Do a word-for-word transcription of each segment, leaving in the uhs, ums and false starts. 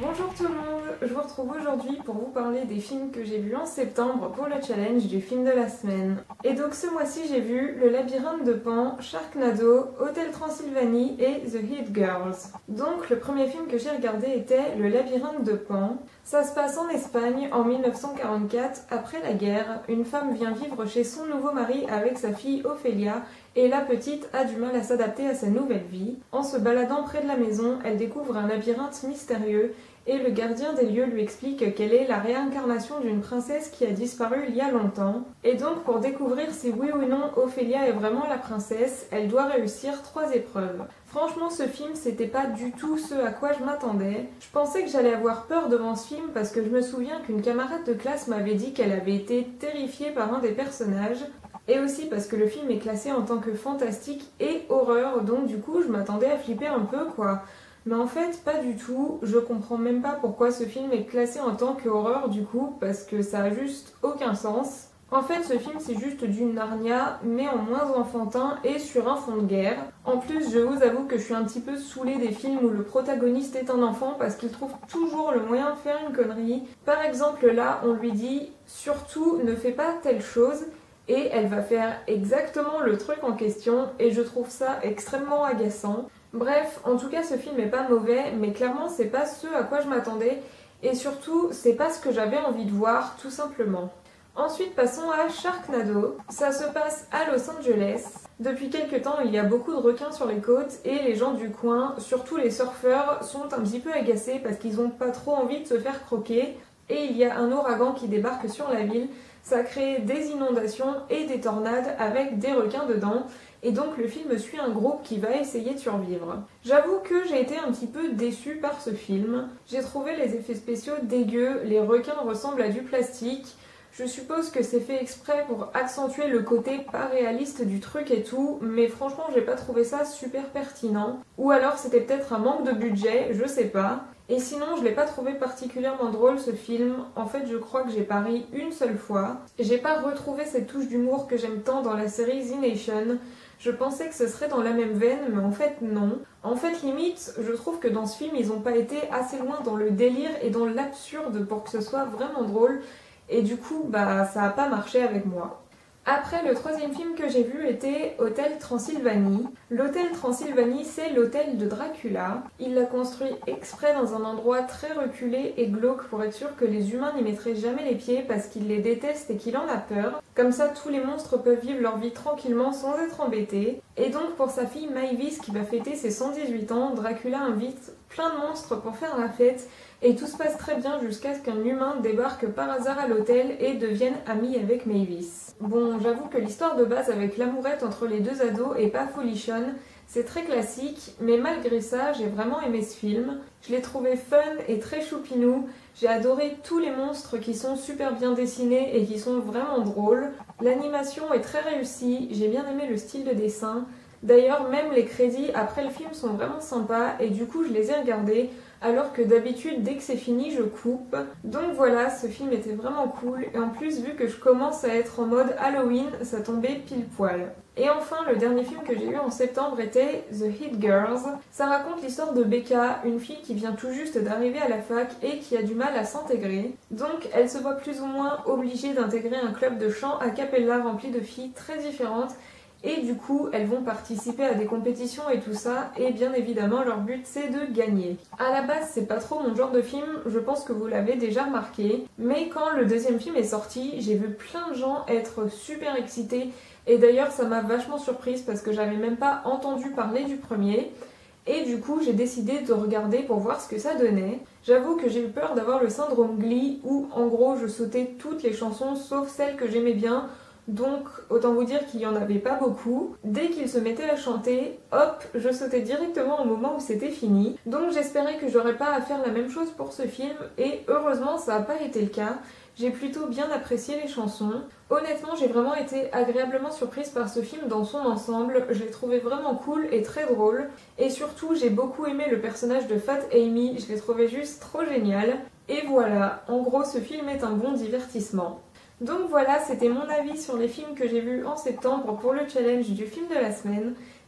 Bonjour tout le monde, je vous retrouve aujourd'hui pour vous parler des films que j'ai vus en septembre pour le challenge du film de la semaine. Et donc ce mois-ci j'ai vu Le Labyrinthe de Pan, Sharknado, Hôtel Transylvanie et The Hit Girls. Donc le premier film que j'ai regardé était Le Labyrinthe de Pan. Ça se passe en Espagne en mille neuf cent quarante-quatre, après la guerre. Une femme vient vivre chez son nouveau mari avec sa fille Ophélia et la petite a du mal à s'adapter à sa nouvelle vie. En se baladant près de la maison, elle découvre un labyrinthe mystérieux et le gardien des lieux lui explique qu'elle est la réincarnation d'une princesse qui a disparu il y a longtemps. Et donc pour découvrir si oui ou non Ophélia est vraiment la princesse, elle doit réussir trois épreuves. Franchement ce film c'était pas du tout ce à quoi je m'attendais. Je pensais que j'allais avoir peur devant ce film parce que je me souviens qu'une camarade de classe m'avait dit qu'elle avait été terrifiée par un des personnages. Et aussi parce que le film est classé en tant que fantastique et horreur, donc du coup je m'attendais à flipper un peu quoi. Mais en fait pas du tout, je comprends même pas pourquoi ce film est classé en tant que horreur du coup, parce que ça a juste aucun sens. En fait ce film c'est juste du Narnia, mais en moins enfantin et sur un fond de guerre. En plus je vous avoue que je suis un petit peu saoulée des films où le protagoniste est un enfant parce qu'il trouve toujours le moyen de faire une connerie. Par exemple là on lui dit surtout ne fais pas telle chose, et elle va faire exactement le truc en question et je trouve ça extrêmement agaçant. Bref, en tout cas ce film est pas mauvais, mais clairement c'est pas ce à quoi je m'attendais et surtout c'est pas ce que j'avais envie de voir tout simplement. Ensuite passons à Sharknado. Ça se passe à Los Angeles. Depuis quelques temps il y a beaucoup de requins sur les côtes et les gens du coin, surtout les surfeurs, sont un petit peu agacés parce qu'ils ont pas trop envie de se faire croquer et il y a un ouragan qui débarque sur la ville. Ça crée des inondations et des tornades avec des requins dedans. Et donc le film suit un groupe qui va essayer de survivre. J'avoue que j'ai été un petit peu déçue par ce film. J'ai trouvé les effets spéciaux dégueux, les requins ressemblent à du plastique. Je suppose que c'est fait exprès pour accentuer le côté pas réaliste du truc et tout, mais franchement j'ai pas trouvé ça super pertinent. Ou alors c'était peut-être un manque de budget, je sais pas. Et sinon je l'ai pas trouvé particulièrement drôle ce film, en fait je crois que j'ai pas ri une seule fois. J'ai pas retrouvé cette touche d'humour que j'aime tant dans la série The Nation. Je pensais que ce serait dans la même veine, mais en fait non. En fait limite, je trouve que dans ce film ils ont pas été assez loin dans le délire et dans l'absurde pour que ce soit vraiment drôle. Et du coup, bah ça a pas marché avec moi. Après, le troisième film que j'ai vu était Hôtel Transylvanie. L'Hôtel Transylvanie, c'est l'hôtel de Dracula. Il l'a construit exprès dans un endroit très reculé et glauque pour être sûr que les humains n'y mettraient jamais les pieds parce qu'il les déteste et qu'il en a peur. Comme ça, tous les monstres peuvent vivre leur vie tranquillement sans être embêtés. Et donc, pour sa fille Maëlys qui va fêter ses cent dix-huit ans, Dracula invite plein de monstres pour faire la fête. Et tout se passe très bien jusqu'à ce qu'un humain débarque par hasard à l'hôtel et devienne ami avec Maëlys. Bon, j'avoue que l'histoire de base avec l'amourette entre les deux ados est pas folichonne, c'est très classique, mais malgré ça, j'ai vraiment aimé ce film. Je l'ai trouvé fun et très choupinou, j'ai adoré tous les monstres qui sont super bien dessinés et qui sont vraiment drôles. L'animation est très réussie, j'ai bien aimé le style de dessin. D'ailleurs, même les crédits après le film sont vraiment sympas et du coup je les ai regardés, alors que d'habitude dès que c'est fini je coupe. Donc voilà, ce film était vraiment cool et en plus vu que je commence à être en mode Halloween, ça tombait pile poil. Et enfin le dernier film que j'ai eu en septembre était The Hit Girls. Ça raconte l'histoire de Becca, une fille qui vient tout juste d'arriver à la fac et qui a du mal à s'intégrer. Donc elle se voit plus ou moins obligée d'intégrer un club de chant a cappella rempli de filles très différentes. Et du coup, elles vont participer à des compétitions et tout ça, et bien évidemment, leur but c'est de gagner. À la base, c'est pas trop mon genre de film, je pense que vous l'avez déjà remarqué, mais quand le deuxième film est sorti, j'ai vu plein de gens être super excités, et d'ailleurs ça m'a vachement surprise parce que j'avais même pas entendu parler du premier, et du coup j'ai décidé de regarder pour voir ce que ça donnait. J'avoue que j'ai eu peur d'avoir le syndrome Glee, où en gros je sautais toutes les chansons sauf celles que j'aimais bien. Donc autant vous dire qu'il n'y en avait pas beaucoup. Dès qu'il se mettait à chanter, hop, je sautais directement au moment où c'était fini. Donc j'espérais que j'aurais pas à faire la même chose pour ce film et heureusement ça n'a pas été le cas. J'ai plutôt bien apprécié les chansons. Honnêtement, j'ai vraiment été agréablement surprise par ce film dans son ensemble. Je l'ai trouvé vraiment cool et très drôle. Et surtout, j'ai beaucoup aimé le personnage de Fat Amy. Je l'ai trouvé juste trop génial. Et voilà, en gros, ce film est un bon divertissement. Donc voilà, c'était mon avis sur les films que j'ai vus en septembre pour le challenge du film de la semaine.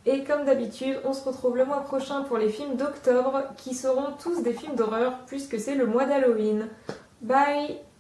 Et comme d'habitude, on se retrouve le mois prochain pour les films d'octobre qui seront tous des films d'horreur puisque c'est le mois d'Halloween. Bye!